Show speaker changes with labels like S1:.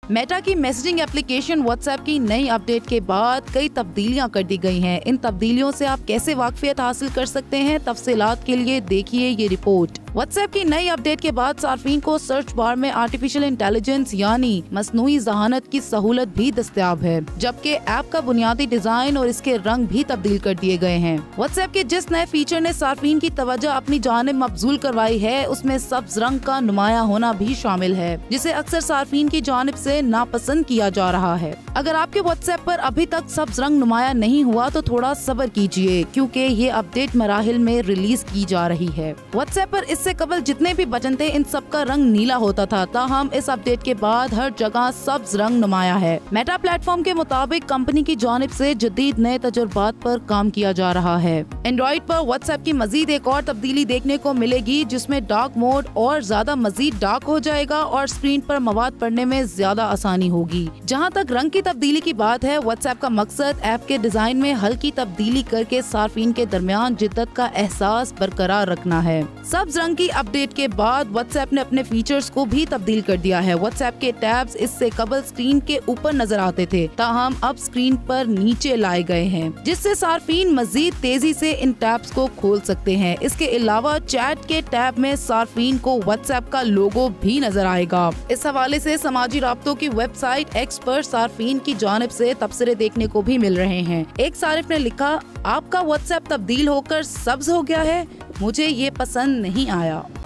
S1: Meta की messaging application WhatsApp की नई अपडेट के बाद कई तब्दीलियां कर दी गई हैं। इन तब्दीलियों से आप कैसे वाकफियत हासिल कर सकते हैं, तफसीलात के लिए देखिए ये रिपोर्ट। व्हाट्सएप की नई अपडेट के बाद सार्फिन को सर्च बार में आर्टिफिशियल इंटेलिजेंस यानी मसनूई ज़हानत की सहूलत भी दस्तयाब है, जबकि ऐप का बुनियादी डिजाइन और इसके रंग भी तब्दील कर दिए गए हैं। व्हाट्सएप के जिस नए फीचर ने सार्फिन की तवज्जो अपनी जानिब मबजूल करवाई है, उसमें सब्ज रंग का नुमाया होना भी शामिल है, जिसे अक्सर सार्फिन की जानिब से नापसंद किया जा रहा है। अगर आपके व्हाट्सएप पर अभी तक सब्ज रंग नुमाया नहीं हुआ तो थोड़ा सब्र कीजिए, क्योंकि ये अपडेट मराहिल में रिलीज की जा रही है। व्हाट्सएप पर इससे कबल जितने भी बटन थे, इन सब का रंग नीला होता था, ताहम इस अपडेट के बाद हर जगह सब्ज रंग नुमाया है। मेटा प्लेटफॉर्म के मुताबिक कंपनी की जानिब से जदीद नए तजुर्बात पर काम किया जा रहा है। एंड्रॉइड पर व्हाट्सएप की मजीद एक और तब्दीली देखने को मिलेगी, जिसमें डार्क मोड और ज्यादा मजीद डार्क हो जाएगा और स्क्रीन पर मवाद पढ़ने में ज्यादा आसानी होगी। जहां तक रंग की तब्दीली की बात है, व्हाट्सएप का मकसद ऐप के डिजाइन में हल्की तब्दीली करके सार्फिन के दरमियान जिद्दत का एहसास बरकरार रखना है। सब्ज रंग की अपडेट के बाद व्हाट्सएप ने अपने फीचर्स को भी तब्दील कर दिया है। व्हाट्सएप के टैब्स इससे कबल स्क्रीन के ऊपर नजर आते थे, ताहम अब स्क्रीन पर नीचे लाए गए हैं, जिससे सार्फिन मजीद तेजी से इन टैब्स को खोल सकते हैं। इसके अलावा चैट के टैब में सार्फिन को व्हाट्सएप का लोगो भी नजर आएगा। इस हवाले से समाजी राब्तों की वेबसाइट एक्स पर सार्फिन की जानिब से तबसरे देखने को भी मिल रहे हैं। एक सारिफ ने लिखा, आपका व्हाट्सएप तब्दील होकर सब्ज हो गया है, मुझे ये पसंद नहीं आया।